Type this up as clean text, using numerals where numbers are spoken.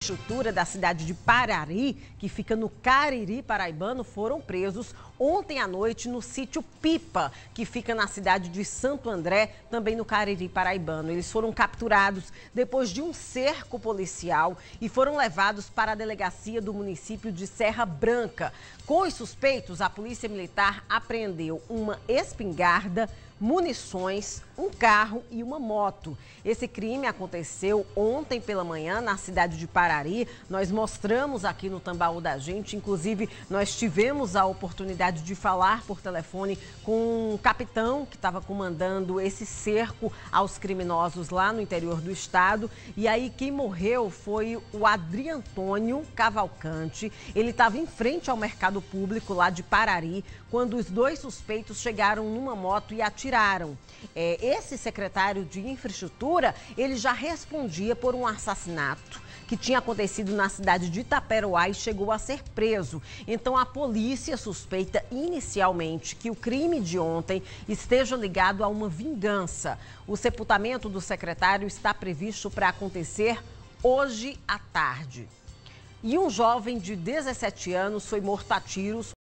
Infraestrutura da cidade de Parari, que fica no Cariri paraibano, foram presos ontem à noite no sítio Pipa, que fica na cidade de Santo André, também no Cariri paraibano. Eles foram capturados depois de um cerco policial e foram levados para a delegacia do município de Serra Branca. Com os suspeitos, a Polícia Militar apreendeu uma espingarda, munições, um carro e uma moto. Esse crime aconteceu ontem pela manhã na cidade de Parari. Nós mostramos aqui no Tambaú da Gente, inclusive nós tivemos a oportunidade de falar por telefone com um capitão que estava comandando esse cerco aos criminosos lá no interior do estado. E aí quem morreu foi o Adriantônio Cavalcante. Ele estava em frente ao mercado público lá de Parari quando os dois suspeitos chegaram numa moto e atiraram. Esse secretário de Infraestrutura, ele já respondia por um assassinato que tinha acontecido na cidade de Itaperoá e chegou a ser preso. Então a polícia suspeita inicialmente que o crime de ontem esteja ligado a uma vingança. O sepultamento do secretário está previsto para acontecer hoje à tarde. E um jovem de 17 anos foi morto a tiros